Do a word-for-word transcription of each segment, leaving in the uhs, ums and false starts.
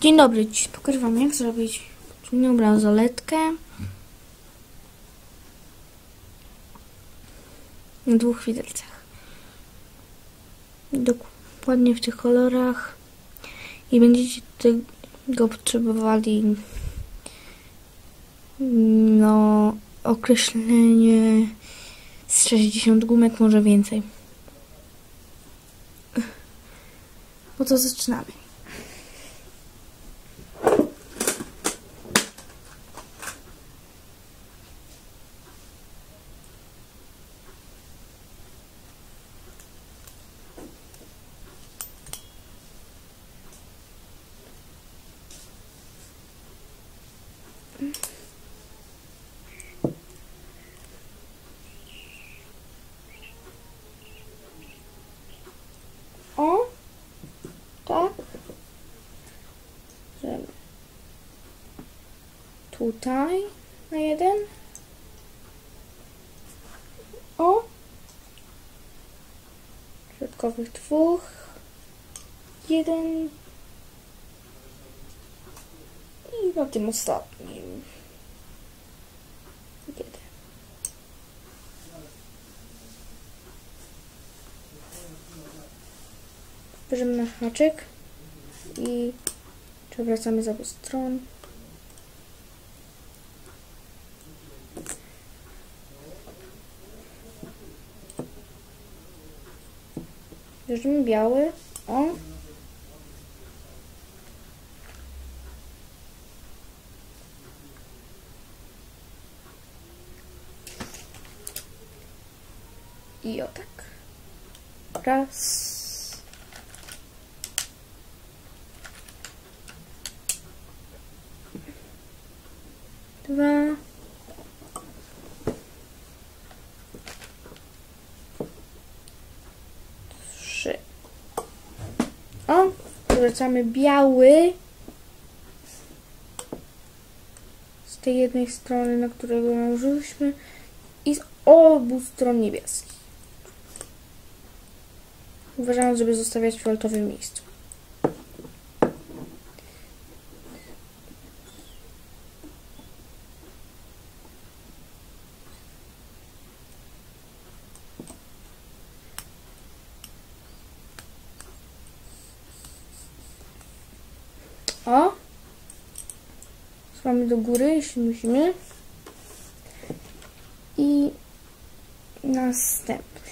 Dzień dobry, dziś pokażę wam, jak zrobić czujną bransoletkę na dwóch widelcach. Dokładnie w tych kolorach i będziecie tego potrzebowali no określenie z sześćdziesiąt gumek, może więcej. No to zaczynamy. O, tak, żeby tutaj na jeden, o, środkowych dwóch, jeden i na tym ostatnim jeden. Bierzemy nasz haczyk i przewracamy z obu stron. Bierzemy biały, o. I o tak. Raz. Dwa. Trzy. O, wracamy biały z tej jednej strony, na którego nałożyliśmy, i z obu stron niebieski. Uważam, żeby zostawiać w fioletowym miejscu. O! Schowamy do góry, jeśli musimy. I następny.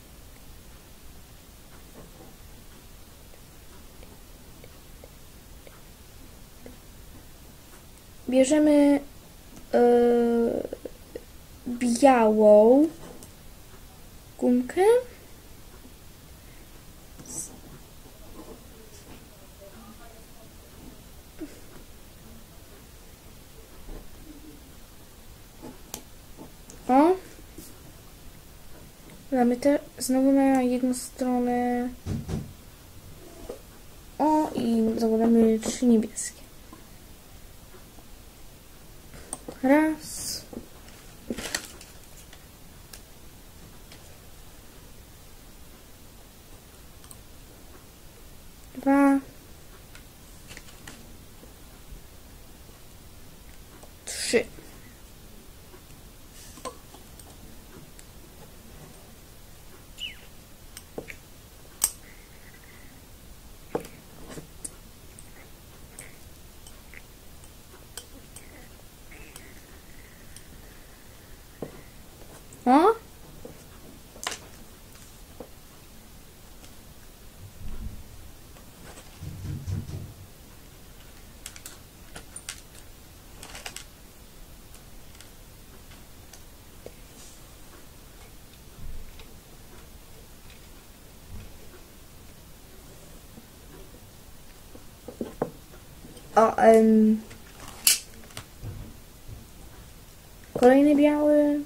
Bierzemy yy, białą gumkę. O, damy te znowu na jedną stronę. O, i zakładamy trzy niebieskie. Raz. Dwa. Trzy. O. O, um, kolejny biały.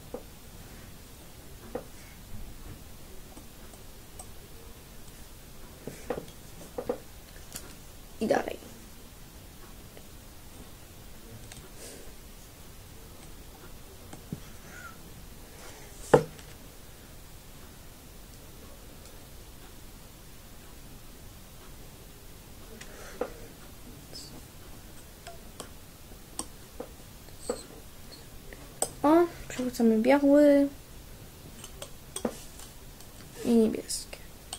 I dalej. przewracamy biały i niebieskie.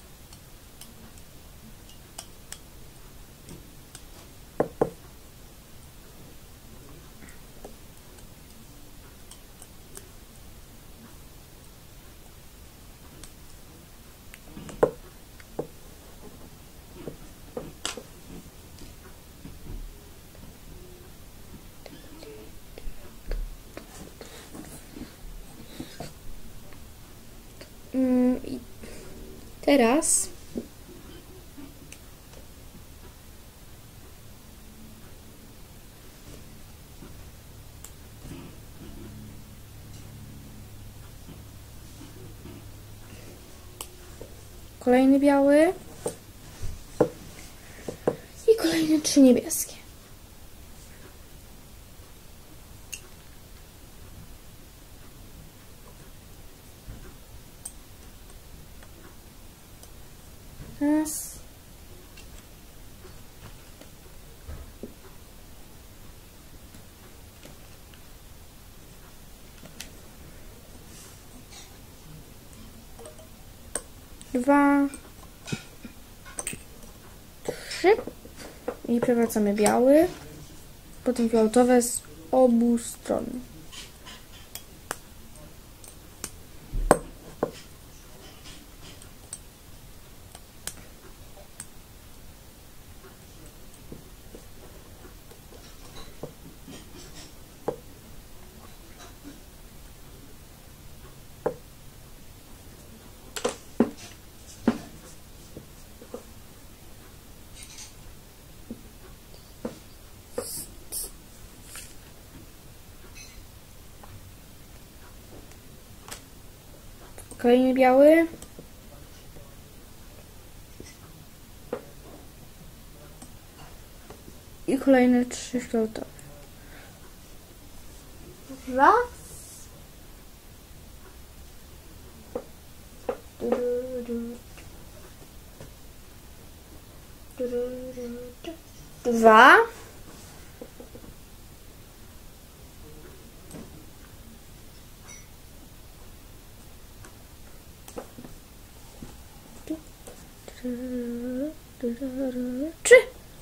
I teraz kolejny biały i kolejne trzy niebieskie. Raz. Dwa. Trzy. I przewracamy biały. Potem fioletowe z obu stron. Kolejny biały. I kolejne trzy fioletowe. Raz. Dwa. Trzy.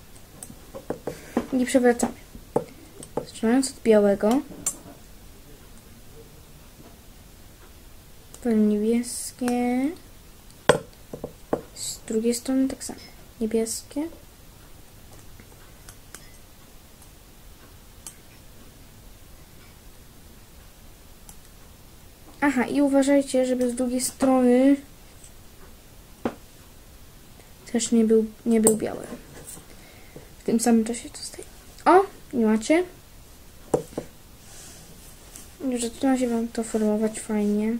I przewracamy. Zaczynając od białego. Potem niebieskie. Z drugiej strony tak samo. Niebieskie. Aha, i uważajcie, żeby z drugiej strony też nie był, nie był biały. W tym samym czasie to staje. O, nie macie. Już zaczyna się wam to formować fajnie.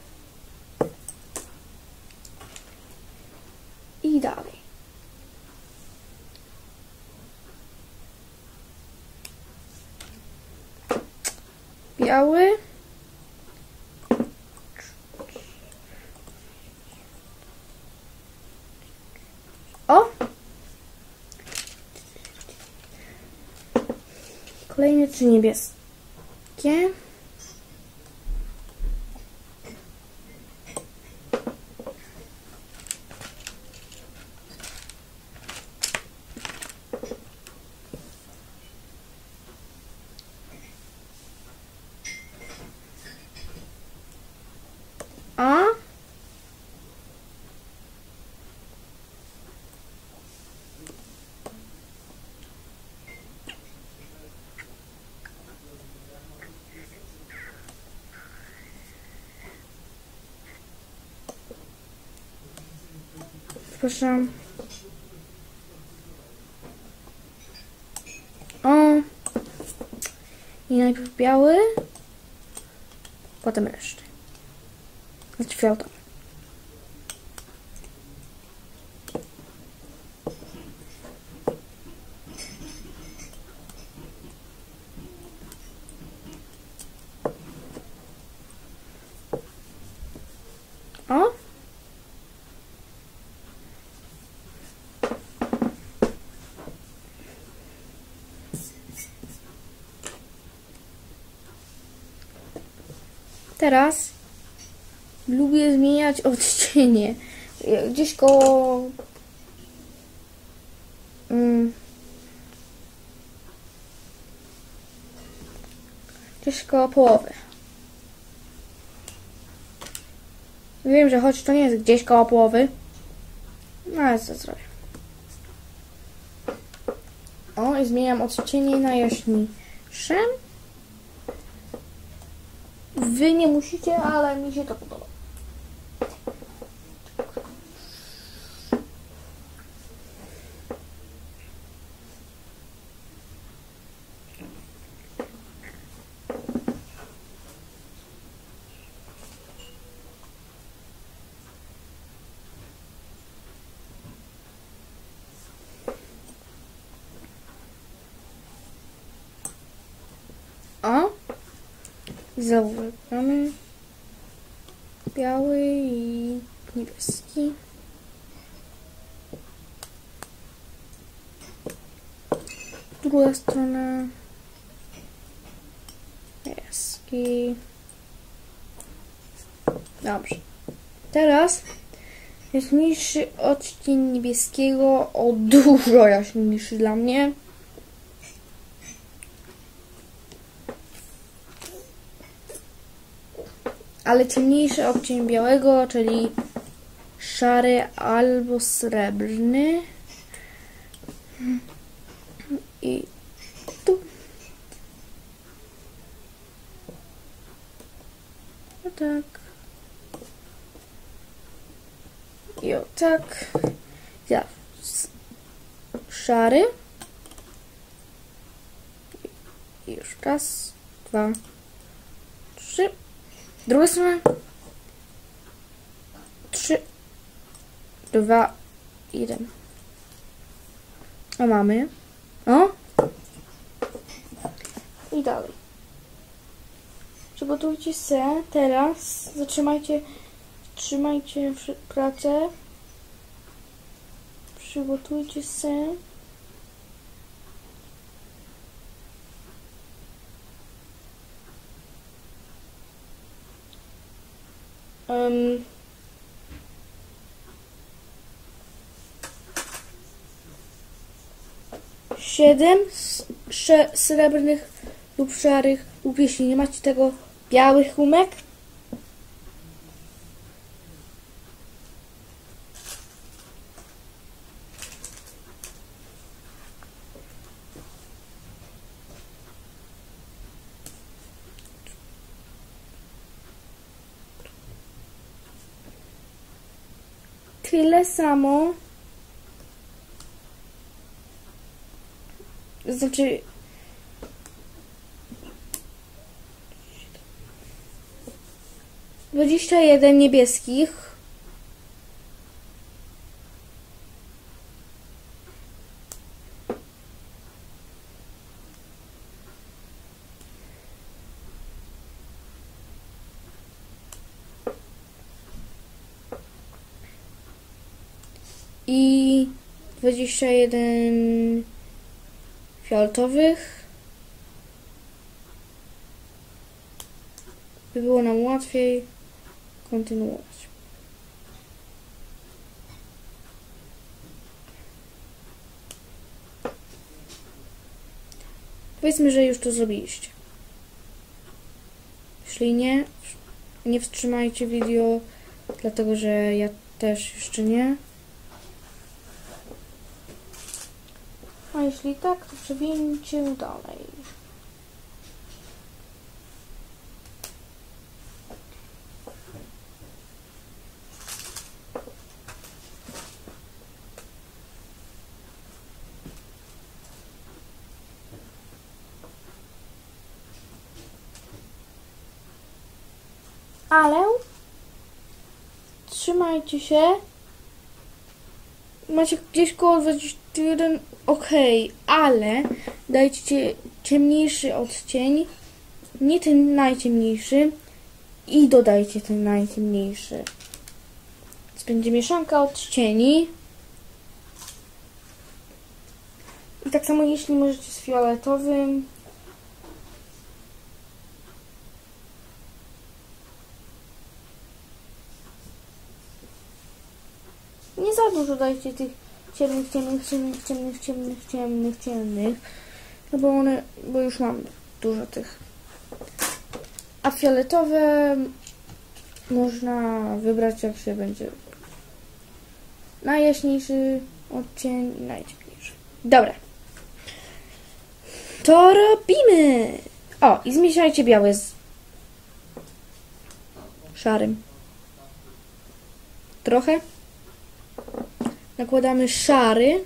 I dalej. Biały. O! Kolejne trzy niebieskie. A? Proszę. O. I najpierw biały, potem resztę. Znaczy fioletowy. O. Teraz lubię zmieniać odcienie. Gdzieś koło mm, gdzieś koło połowy. Wiem, że choć to nie jest gdzieś koło połowy, no ale co zrobię. O, i zmieniam odcienie na jaśniejsze. Wy nie musicie, ale mi się to podoba. O, zauważymy biały i niebieski. Druga strona niebieski. Dobrze. Teraz jaśniejszy odcień niebieskiego, o dużo jaśniejszy dla mnie. Ale ciemniejszy odcień białego, czyli szary albo srebrny. I tu. O tak. I o tak. Ja. Szary. I już raz, dwa, trzy. Druga strona. Trzy, dwa, jeden. O, mamy. O. I dalej. Przygotujcie się teraz. Zatrzymajcie. Trzymajcie pracę. Przygotujcie się. Um, siedem srebrnych lub szarych, lub jeśli nie macie tego, białych gumek. Tyle samo. Znaczy dwadzieścia jeden niebieskich. I dwadzieścia jeden fioletowych, by było nam łatwiej kontynuować. Powiedzmy, że już to zrobiliście. Jeśli nie, nie wstrzymajcie video, dlatego że ja też jeszcze nie. A jeśli tak, to przewieńcie dalej. Ale trzymajcie się. Macie gdzieś koło dwadzieścia jeden, ok, ale dajcie ciemniejszy odcień, nie ten najciemniejszy, i dodajcie ten najciemniejszy. Więc będzie mieszanka odcieni. I tak samo jeśli możecie z fioletowym. dużo dajcie tych ciemnych, ciemnych, ciemnych, ciemnych, ciemnych, ciemnych, ciemnych. No bo one, bo już mam dużo tych. A fioletowe można wybrać, jak się będzie. Najjaśniejszy odcień i najciemniejszy. Dobra. To robimy! O, i zmieszajcie białe z szarym. Trochę. Nakładamy szary.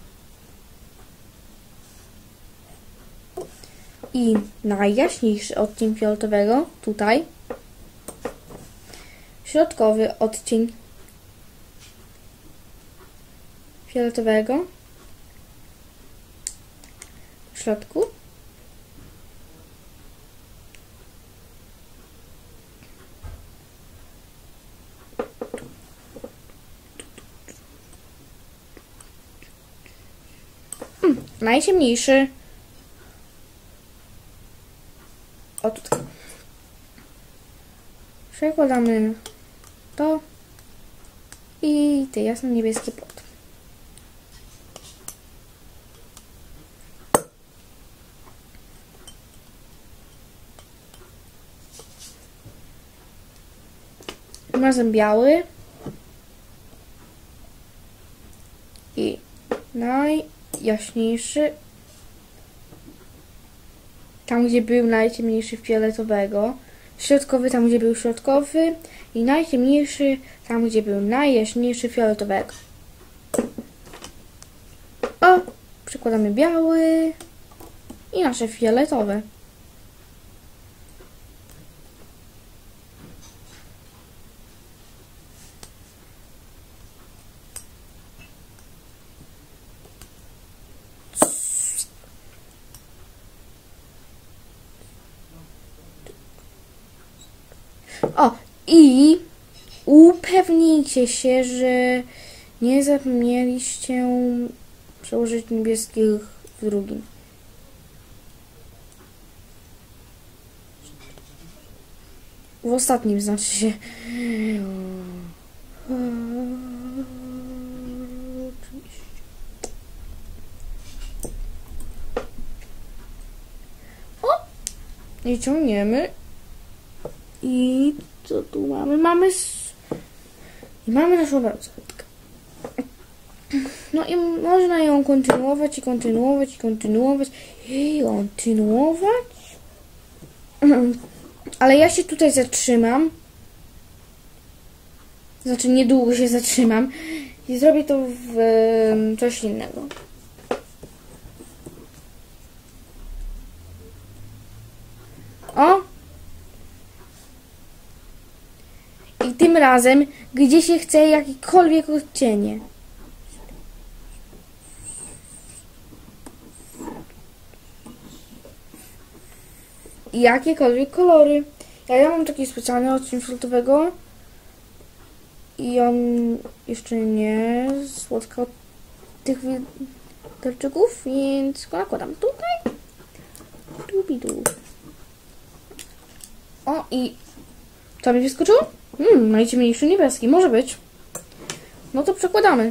I najjaśniejszy odcień fioletowego, tutaj. Środkowy odcień fioletowego w środku. Hmm, najciemniejszy. O, tutaj. Przekładamy to i te jasno-niebieskie pod. Razem biały i najjaśniejszy, tam gdzie był najciemniejszy fioletowego, środkowy tam gdzie był środkowy i najciemniejszy tam gdzie był najjaśniejszy fioletowego. O, przykładamy biały i nasze fioletowe. O, i upewnijcie się, że nie zapomnieliście przełożyć niebieskich w drugim. W ostatnim znaczy się. O! I ciągniemy. I co tu mamy? Mamy i mamy naszą bransoletkę. No i można ją kontynuować i kontynuować i kontynuować i kontynuować. Ale ja się tutaj zatrzymam. Znaczy niedługo się zatrzymam i zrobię to w coś innego. O! I tym razem, gdzie się chce jakiekolwiek odcienie. I jakiekolwiek kolory. Ja, ja mam taki specjalny odcień fioletowego. I on jeszcze nie słodka od tych widelczyków, więc go nakładam tutaj. Dubidu. O, i co mi wyskoczyło? Hmm, najciemniejszy niebieski, może być. No to przekładamy.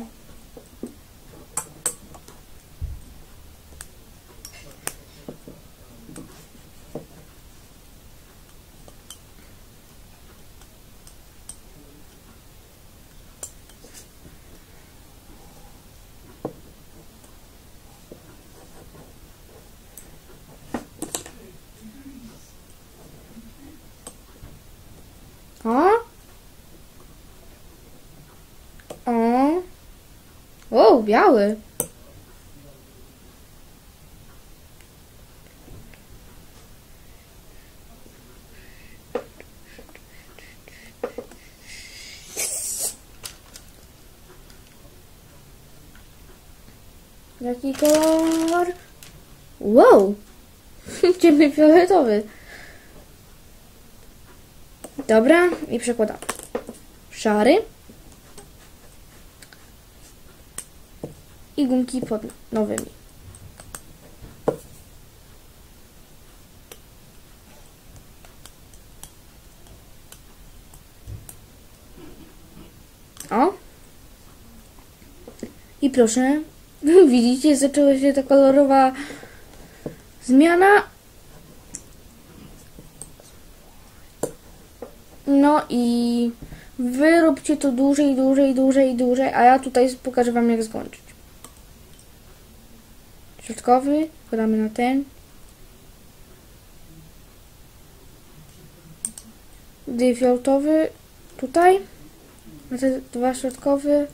O! O! O, biały. Jaki kolor? Wow! Ciemny fioletowy. Dobra, i przekładamy. Szary. I gumki pod nowymi. O. proszę, widzicie, zaczęła się ta kolorowa zmiana. No i wy róbcie to dłużej, dłużej, dłużej, dłużej, a ja tutaj pokażę wam, jak skończyć. Środkowy, podamy na ten. Defaultowy tutaj. Na te dwa środkowe.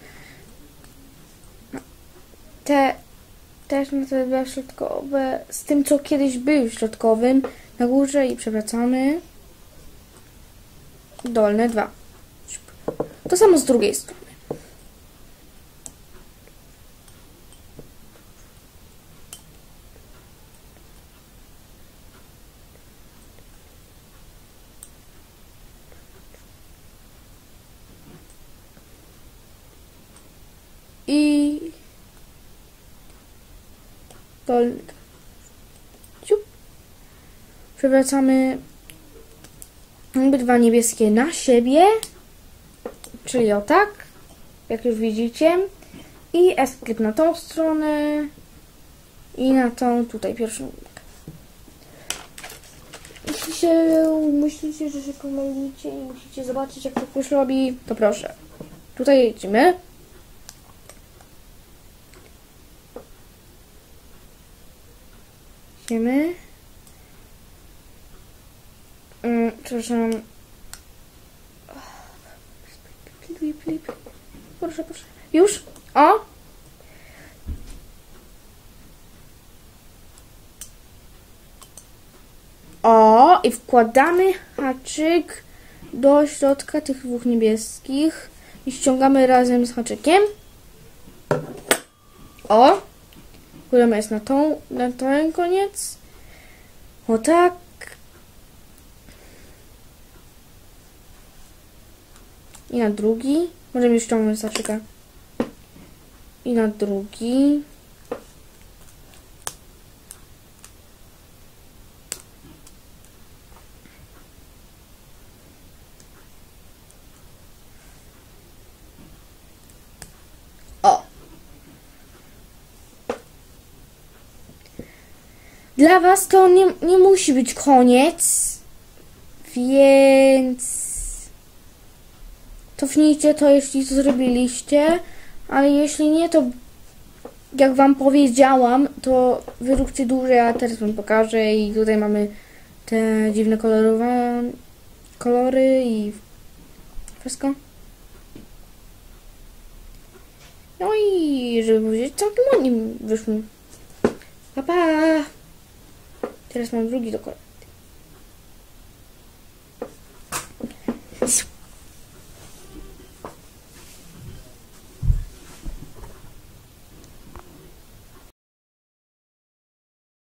Te też na te dwa środkowe. Z tym, co kiedyś był środkowym. Na górze i przewracamy. Dolne dwa. To samo z drugiej strony. I dolny. Ciup. Przewracamy obydwa niebieskie na siebie, czyli o tak, jak już widzicie, i escape na tą stronę i na tą tutaj pierwszą. Jeśli się myślicie, że się pomylicie i musicie zobaczyć, jak to już robi, to proszę. Tutaj jedziemy. Jedziemy. Um, przepraszam. Proszę, proszę. Już? O! O! I wkładamy haczyk do środka tych dwóch niebieskich i ściągamy razem z haczykiem. O! Wkładamy jest na tą, na ten koniec. O tak. I na drugi. Możemy już ściągnąć z haczyka. I na drugi. O! Dla was to nie, nie musi być koniec. Więc cofnijcie to, jeśli to zrobiliście, ale jeśli nie, to jak wam powiedziałam, to wyróbcie dłużej, a teraz wam pokażę i tutaj mamy te dziwne kolorowe kolory i wszystko. No i żeby powiedzieć, całkiem ładnie wyszło. Pa, pa! Teraz mam drugi do kolor.